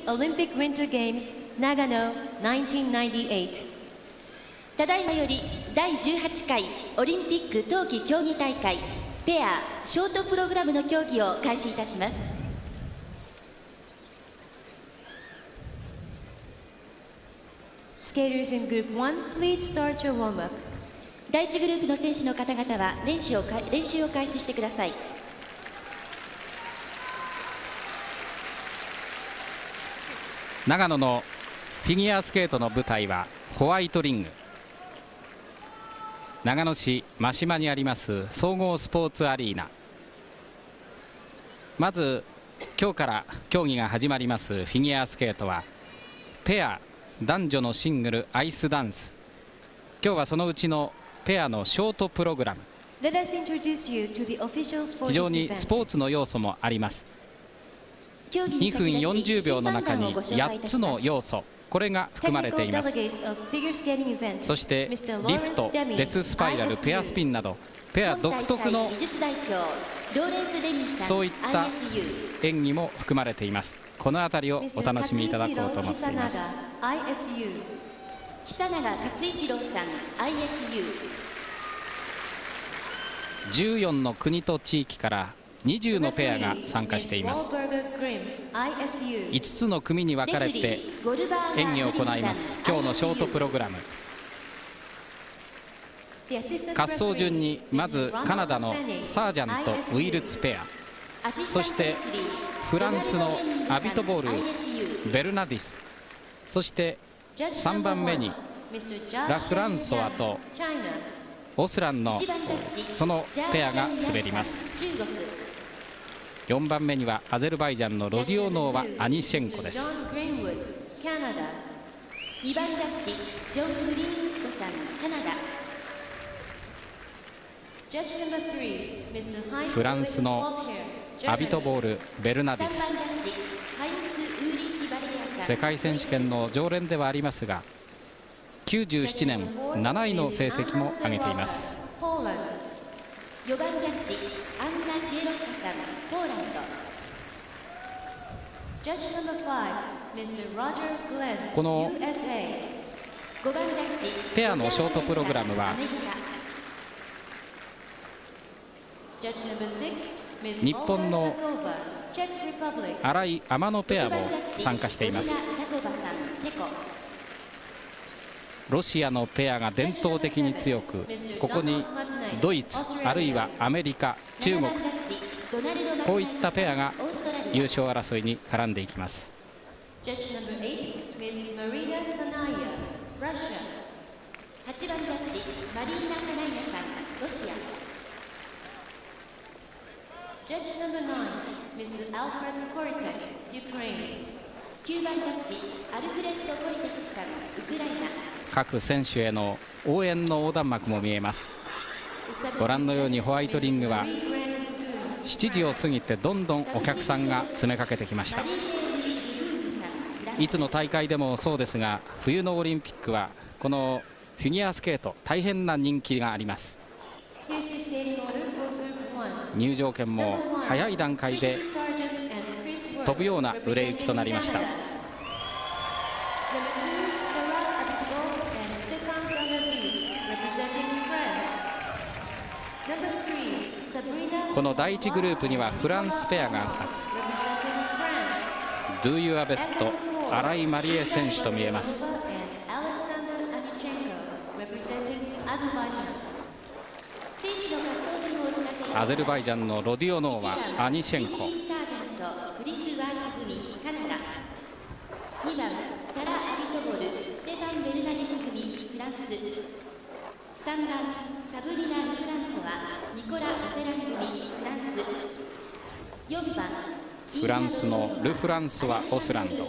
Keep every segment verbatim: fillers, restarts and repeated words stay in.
Olympic Winter Games Naganoせんきゅうひゃくきゅうじゅうはち。 ただいまよりだいじゅうはちかいオリンピック冬季競技大会ペアショートプログラムの競技を開始いたします。 Skaters in Group one, please start your warm-up. だいいちグループの選手の方々は練習をか練習を開始してください。 長野のフィギュアスケートの舞台はホワイトリング。長野市真島にあります総合スポーツアリーナ。まず今日から競技が始まりますフィギュアスケートはペア男女のシングルアイスダンス。今日はそのうちのペアのショートプログラム、非常にスポーツの要素もあります。にふんよんじゅうびょうの中にやっつの要素、これが含まれています。そしてリフト、デススパイラル、ペアスピンなどペア独特のそういった演技も含まれています。この辺りをお楽しみいただこうと思っています。 久永勝一郎さん アイエスユー。 じゅうよんの国と地域からにじゅうのペアが参加しています。いつつの組に分かれて演技を行います。今日のショートプログラム、滑走順にまずカナダのサージャント・ウィルツペア、そしてフランスのアビトボール・ベルナディス、そしてさんばんめにラ・フランソワとオスランのそのペアが滑ります。よんばんめにはアゼルバイジャンのロディオノーワ・アニシェンコです。 にばんジャッジジョン・グリーンウッドさんカナダ。 フランスのアビトボール・ベルナディス、世界選手権の常連ではありますがきゅうじゅうななねんなないの成績も上げています。 よんばんジャッジアンナ・シエロッカさんポーランド。 このペアのショートプログラムは日本の新井天野ペアも参加しています。ロシアのペアが伝統的に強く、ここにドイツあるいはアメリカ、中国、こういったペアが優勝争いに絡んでいきます。 はちばんジャッジマリーナ・サナイヤさんロシア。きゅうばんジャッジアルフレッド・コリテクさんウクライナ。 各選手への応援の横断幕も見えます。ご覧のようにホワイトリングはしちじを過ぎてどんどんお客さんが詰めかけてきました。いつの大会でもそうですが冬のオリンピックはこのフィギュアスケート大変な人気があります。入場券も早い段階で飛ぶような売れ行きとなりました。このだいいちグループにはフランスペアがふたつ、Do Your Best、新井マリエ選手と見えます。アゼルバイジャンのロディオノーワ・アニシェンコ。にばんサラ・アビトボル・ステファン・ベルナディス組フランス。さんばんサブリナ・ルフランソワ・ニコラ・オセラン組フランス。よんばんフランスのル・フランソワ・オスランド。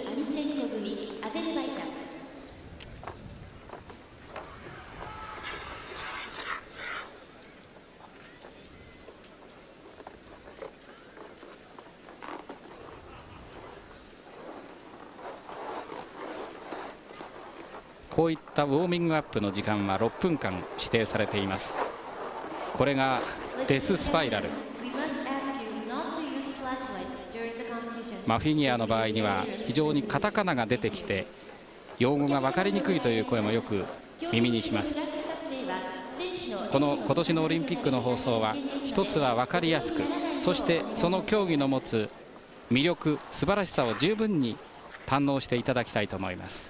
こういったウォーミングアップの時間はろっぷんかん指定されています。これがデススパイラル。 まあ、フィギュアの場合には非常にカタカナが出てきて用語が分かりにくいという声もよく耳にします。この今年のオリンピックの放送は一つは分かりやすく、そしてその競技の持つ魅力素晴らしさを十分に堪能していただきたいと思います。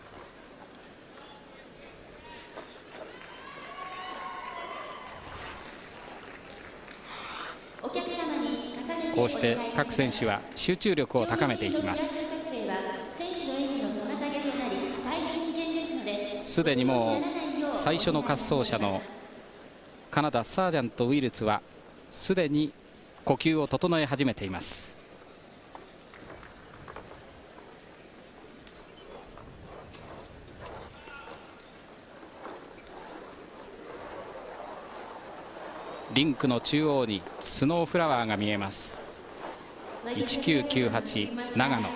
こうして各選手は集中力を高めていきます。すでにもう最初の滑走者のカナダサージャント・ウィルツはすでに呼吸を整え始めています。リンクの中央にスノーフラワーが見えます。いちきゅうきゅうはち長野。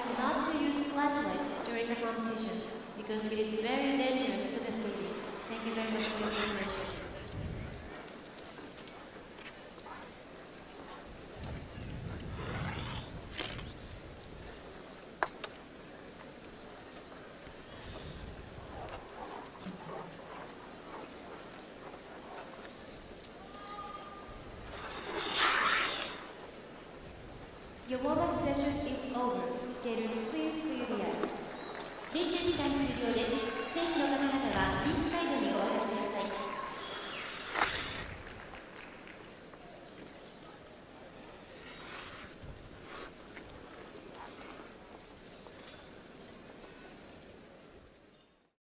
Your warm-up session is over. Skaters, please clear the ice. 練習時間終了です。選手の方々はリンクサイドにお上がり